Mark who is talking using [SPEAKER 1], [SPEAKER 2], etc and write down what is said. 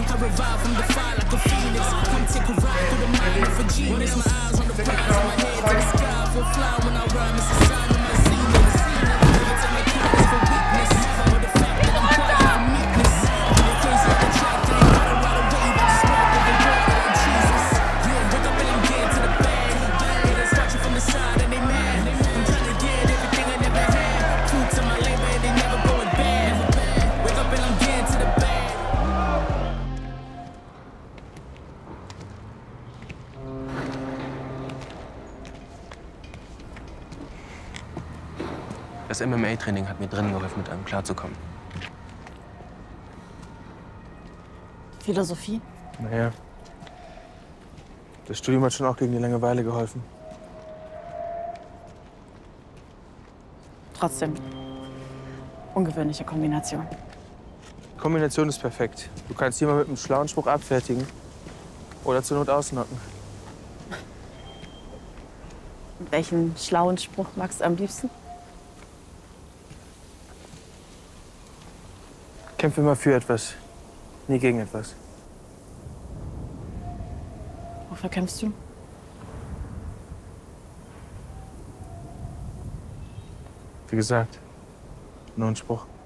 [SPEAKER 1] Das MMA-Training hat mir drinnen geholfen, mit einem klarzukommen.
[SPEAKER 2] Philosophie?
[SPEAKER 3] Naja. Das Studium hat schon auch gegen die Langeweile geholfen.
[SPEAKER 2] Trotzdem. Ungewöhnliche Kombination.
[SPEAKER 3] Die Kombination ist perfekt. Du kannst jemanden mit einem schlauen Spruch abfertigen oder zur Not ausnocken.
[SPEAKER 2] Welchen schlauen Spruch magst du am liebsten?
[SPEAKER 3] Kämpfe immer für etwas, nie gegen etwas.
[SPEAKER 2] Wofür kämpfst du?
[SPEAKER 3] Wie gesagt, nur ein Spruch.